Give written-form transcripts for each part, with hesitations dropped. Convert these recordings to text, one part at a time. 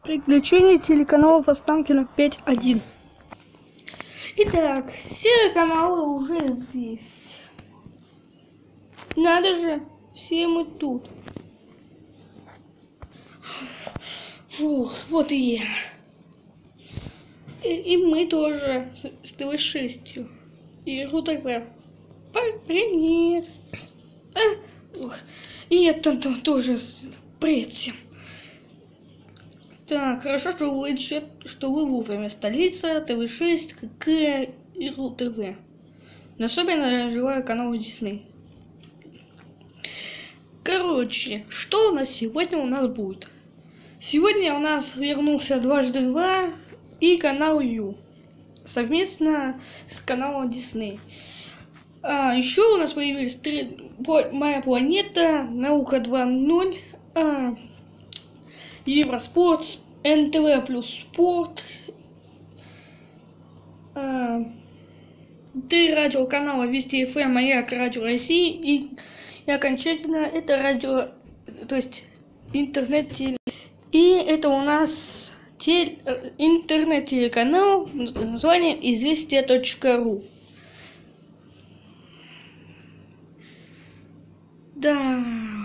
Приключения телеканала Останкино 5.1. Итак, все каналы уже здесь. Надо же, все мы тут. Фух, вот и я. И мы тоже с ТВ6. И РУ-ТВ. Привет. И это тоже привет всем. Так, хорошо, что вы вовремя. Столица, ТВ6, КК и РУ-ТВ. Особенно желаю каналу Дисней. Короче, что у нас сегодня будет? Сегодня у нас вернулся Дважды Два и канал Ю. Совместно с каналом Дисней. Еще у нас появились Моя планета, Наука 2.0, Евроспорт, НТВ плюс спорт, 3 радиоканала Вести ФМ, Маяк, Радио России и окончательно это радио, то есть интернет-теле. И это у нас интернет-телеканал, название известия.ру. Да.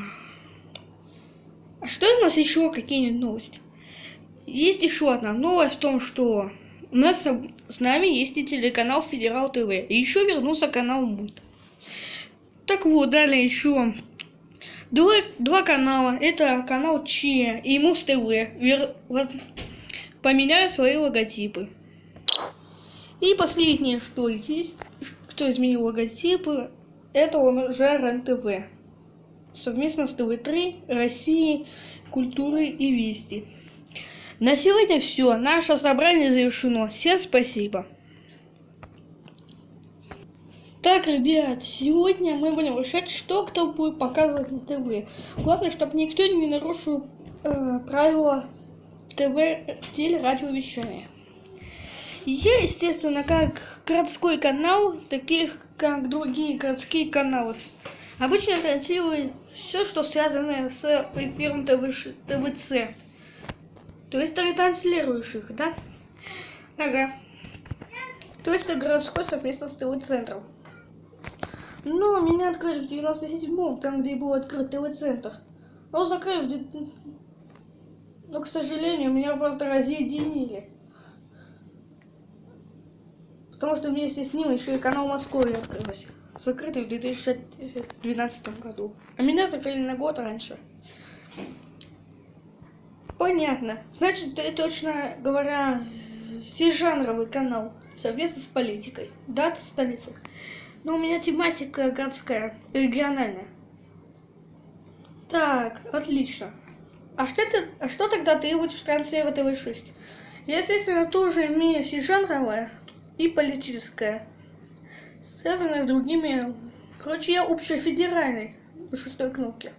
А что у нас еще? Какие новости? Есть еще одна новость в том, что у нас с нами есть и телеканал Федерал ТВ. И еще вернулся канал Мульт. Так вот, далее еще два канала. Это канал Че и Муз ТВ поменяли свои логотипы. И последнее, что есть, кто изменил логотипы, это уже РЕН-ТВ. Совместно с ТВ3, России, Культуры и Вести. На сегодня все. Наше собрание завершено. Всем спасибо. Так, ребят, сегодня мы будем решать, что кто будет показывать на ТВ. Главное, чтобы никто не нарушил правила ТВ телерадиовещания. Я, естественно, как городской канал, таких как другие городские каналы, обычно транслирую все, что связано с эфиром ТВЦ. То есть ретранслирующих, да? Ага. То есть это городской совместно с ТВ-центром. Но меня открыли в 97-м, там, где был открыт ТВ-центр. Но закрыли но, к сожалению, меня просто разъединили. Потому что вместе с ним еще и канал Москвы открылся. Закрытый в 2012 году. А меня закрыли на год раньше. Понятно. Значит, это, точно говоря, всежанровый канал. Совместно с политикой. Дата, столица. Но у меня тематика городская, региональная. Так, отлично. А что тогда ты будешь транслировать ТВ6? Я, естественно, тоже имею всежанровое и политическое. Связанное с другими. Короче, я общефедеральный на 6-й кнопке.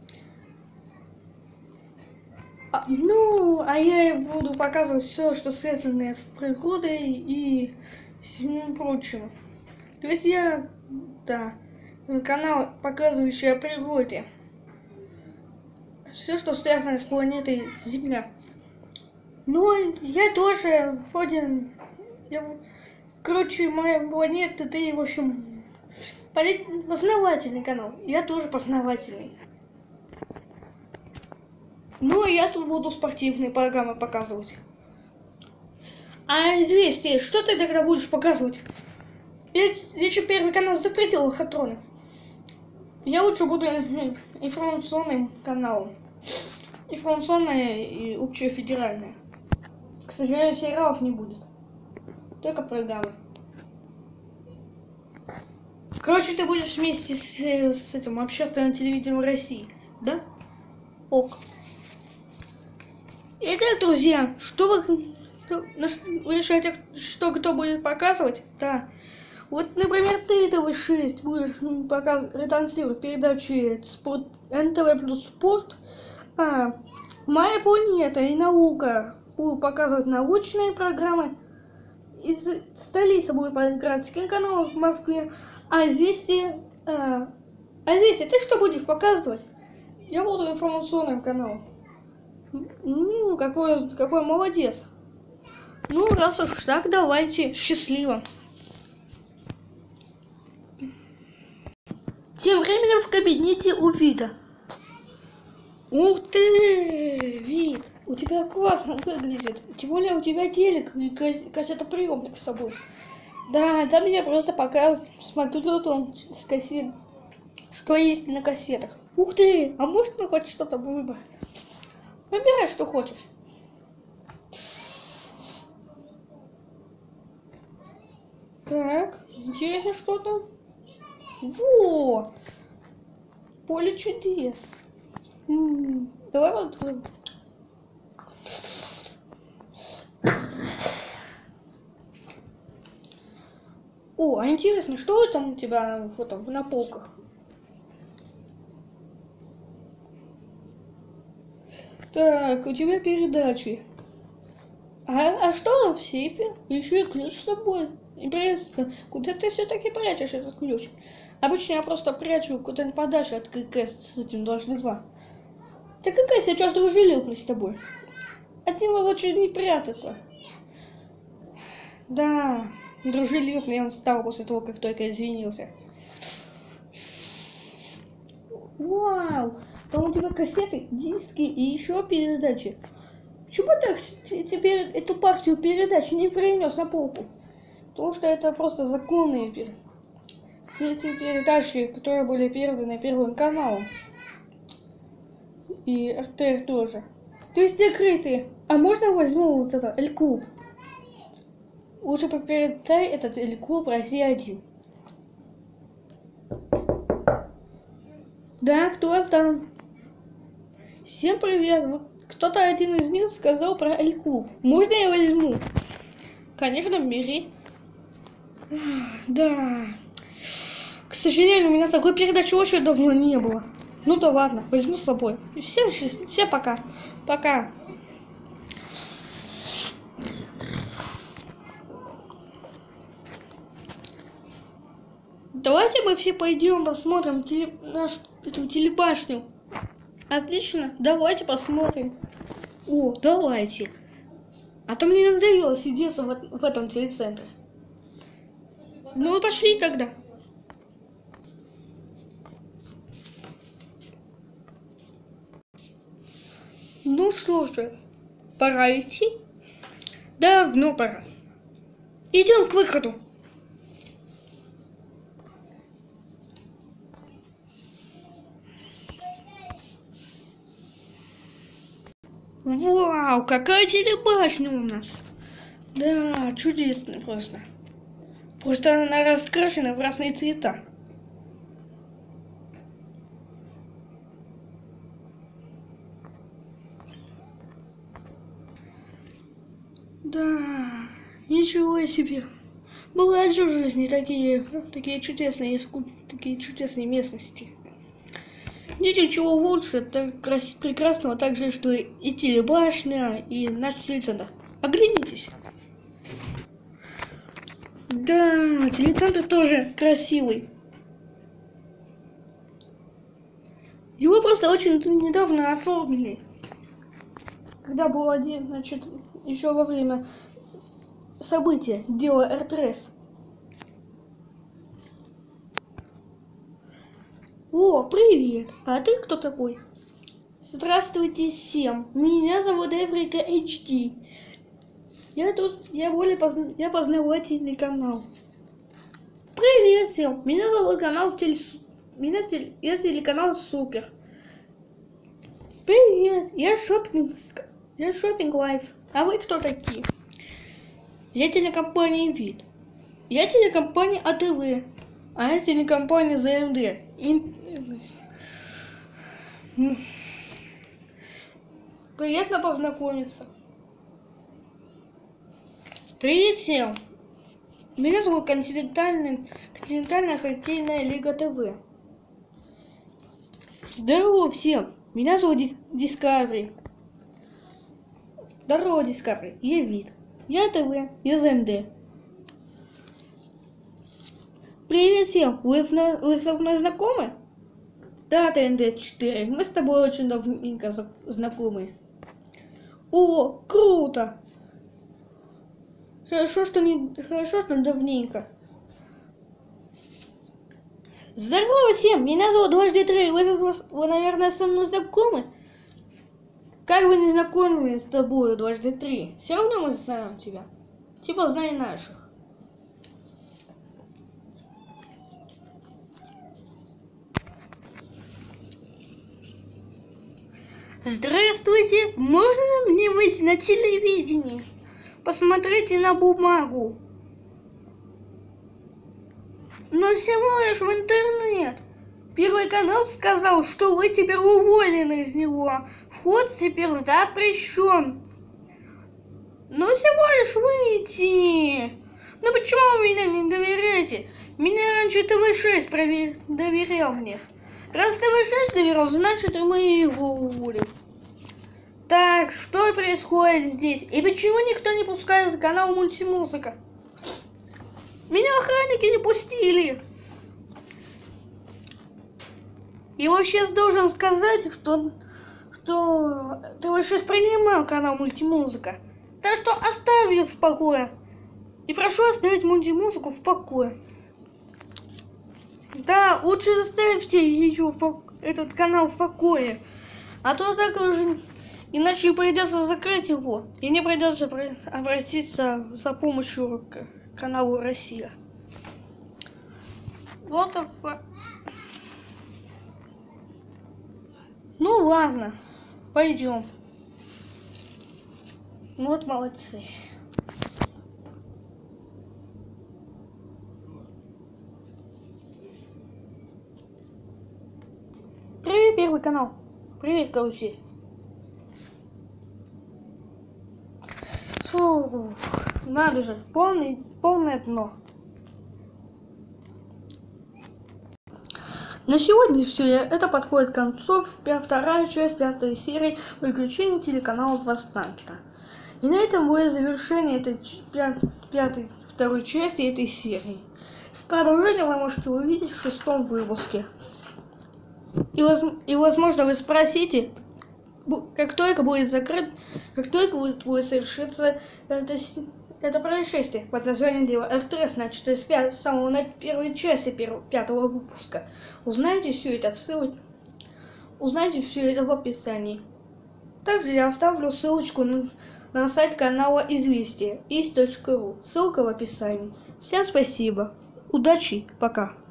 А я буду показывать все, что связано с природой и всем прочим. То есть я, да, канал, показывающий о природе. Все, что связано с планетой Земля. Ну, я тоже вроде... Короче, Моя планета, ты, в общем, познавательный канал. Я тоже познавательный. Ну, я тут буду спортивные программы показывать. А известие, что ты тогда будешь показывать? Я что, Первый канал запретил лохотроны. Я лучше буду информационным каналом. Информационное и общефедеральное. К сожалению, сериалов не будет. Только программы. Короче, ты будешь вместе с этим общественным телевидением России, да? Ок. Итак, друзья, вы решаете, что кто будет показывать? Да. Вот, например, ты ТВ6 будешь ретранслировать передачи НТВ плюс спорт, Моя планета и Наука будут показывать научные программы. Из столицы будет по городским каналам в Москве. А известие, ты что будешь показывать? Я буду информационным каналом. Какой молодец. Ну, раз уж так, давайте. Счастливо. Тем временем в кабинете у Вида. Ух ты, Вид, у тебя классно выглядит. Тем более у тебя телек и кассетоприемник с собой. Да, там я просто пока смотрю там с кассет, что есть на кассетах. Ух ты, а может мы хоть что-то выбрать? Выбирай, что хочешь. Так, интересно, что там? Во! Поле чудес. Давай откроем. О, а интересно, что там у тебя вот там на полках? Так, у тебя передачи. А что там в сейфе? Еще и ключ с собой. Интересно, куда ты все-таки прячешь этот ключ? Обычно я просто прячу куда-нибудь подальше от ККС с этим 2/2. Так какая сейчас дружелюбный с тобой? От него лучше не прятаться. Да, дружелюбный он стал после того, как только извинился. Вау! Там у тебя кассеты, диски и еще передачи. Почему ты теперь эту партию передач не принес на полку? Потому что это просто законные эти передачи, которые были переданы Первым каналом. И РТР тоже. То есть закрытые. А можно возьму вот это, L-Club? Лучше передай этот L-Club Россия-1. Да, кто там? Всем привет. Кто-то один из них сказал про L-Club. Можно я возьму? Конечно, бери. Да. К сожалению, у меня такой передачи очень давно не было. Ну да ладно, возьму с собой. Всем пока. Пока. Давайте мы все пойдем посмотрим эту телебашню. Отлично, давайте посмотрим. О, давайте. А то мне надоело сидеться в этом телецентре. Ну, пошли тогда. Ну что же, пора идти? Давно пора. Идем к выходу. Вау, какая телебашня у нас. Да, чудесно просто. Просто она раскрашена в разные цвета. Да, ничего себе. Бывают же в жизни такие чудесные местности. Нет ничего лучше, так прекрасного также, что и телебашня, и наш телецентр. Оглянитесь. Да, телецентр тоже красивый. Его просто очень недавно оформили. Когда был один, значит, еще во время события, дело РТС. О, привет! А ты кто такой? Здравствуйте всем! Меня зовут Эврика HD. Я познавательный канал. Привет всем! Меня зовут я телеканал Супер. Привет! Я Шопинг Лайф. А вы кто такие? Я телекомпания Вид. Я телекомпания АТВ. А я телекомпания ЗМД. Приятно познакомиться. Привет всем! Меня зовут Континентальная хоккейная лига ТВ. Здорово всем! Меня зовут Discovery. Здорово, Discovery. Я Вид. Я ТВ из МД. Привет всем! Вы со мной знакомы? Да, ТНД-4. Мы с тобой очень давненько знакомы. О, круто! Хорошо, что давненько. Здорово всем! Меня зовут Дважды Три. Вы, наверное, со мной знакомы? Как бы не знакомились с тобой, Дважды Три, все равно мы знаем тебя. Типа знай наших. Здравствуйте! Можно мне выйти на телевидение? Посмотрите на бумагу. Но всего лишь в интернет. Первый канал сказал, что вы теперь уволены из него. Вход теперь запрещен. Но всего лишь выйти. Ну почему вы меня не доверяете? Меня раньше ТВ6 доверял мне. Раз ТВ6 доверял, значит и мы его уволим. Так, что происходит здесь? И почему никто не пускает канал Мультимузыка? Меня охранники не пустили. И вообще должен сказать, что ТВ6 принимал канал Мультимузыка. Так что оставь ее в покое. И прошу оставить Мультимузыку в покое. Да, лучше оставьте ее этот канал в покое. А то так уже... Иначе придется закрыть его. И мне придется обратиться за помощью к каналу Россия. Вот это... Ну ладно, пойдем. Вот молодцы. Привет, Первый канал. Привет, карусель. Фу, надо же, полное дно. На сегодня все. Это подходит к концу. Вторая часть 5 серии «Приключения телеканала Востанкина». И на этом будет завершение этой второй части этой серии. С продолжением вы можете увидеть в 6-м выпуске. И возможно вы спросите, как только будет будет совершиться это происшествие под названием Дело F3, значит, с самого на первой части 5-го выпуска. Узнайте все это в описании. Также я оставлю ссылочку на сайт канала Известия, is.ru. Ссылка в описании. Всем спасибо. Удачи. Пока.